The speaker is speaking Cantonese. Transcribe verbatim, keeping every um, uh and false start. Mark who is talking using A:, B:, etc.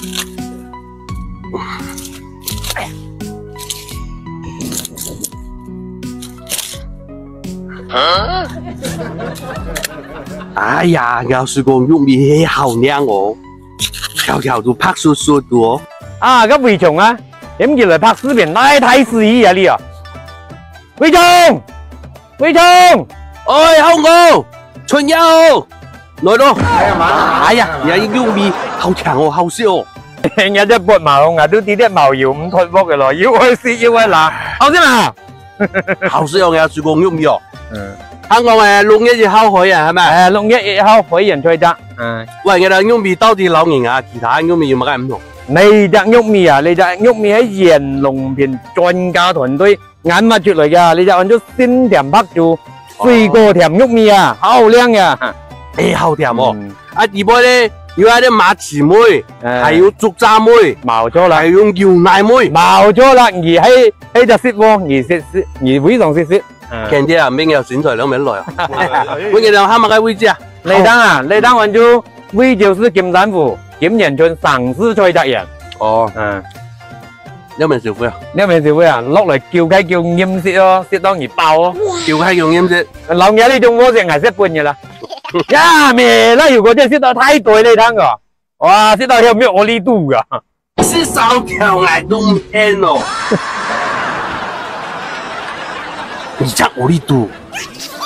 A: 哎呀，要是讲玉米好靓哦，条条都拍酥酥的哦。
B: 啊，咁魏松啊，點叫嚟拍視頻拉太肆意啊你啊？魏松，魏松，
A: 哎，好我春友來咯。哎呀媽，哎呀，而家玉米好強哦，好笑哦。
B: 人家啲撥毛啊，都啲啲毛搖唔脱鑊嘅咯，要去試要去拿，好先嘛？
A: 好笑嘅，是講玉米哦。
B: 嗯。
A: 香港誒六月一號開啊，係咪？
B: 誒，六月一號開人吹得。嗯。
A: 喂，我哋玉米到底老型啊？其他玉米有乜嘢唔同？
B: 你隻玉米啊，你隻玉米喺鹽農片專家團隊研發出嚟㗎，你就按照鮮甜拍做水果甜玉米啊，好靚呀！
A: 誒，好甜哦！啊，而家咧要喺啲馬蹄妹，係要竹渣妹，
B: 冇錯啦，
A: 係用牛奶妹，
B: 冇錯啦，而喺喺隻雪喎，而雪雪而非常雪雪。
A: 驚啲啊，邊有選材兩名來啊？我哋兩下乜嘅位置啊？
B: 你等啊，你等按照位就是金山湖。檢驗村城市菜特人
A: 哦，
B: 嗯，
A: 一名小妹啊，
B: 一名小妹啊，落嚟叫雞叫奄舌咯，舌當然爆咯，
A: 叫雞叫奄舌，
B: 老嘢呢種我淨係識半嘅啦，呀咩啦？如果真係舌頭太對你睇個，哇，舌頭有咩我呢度噶？
A: 是sau條挨冬天哦，你chắc我呢度。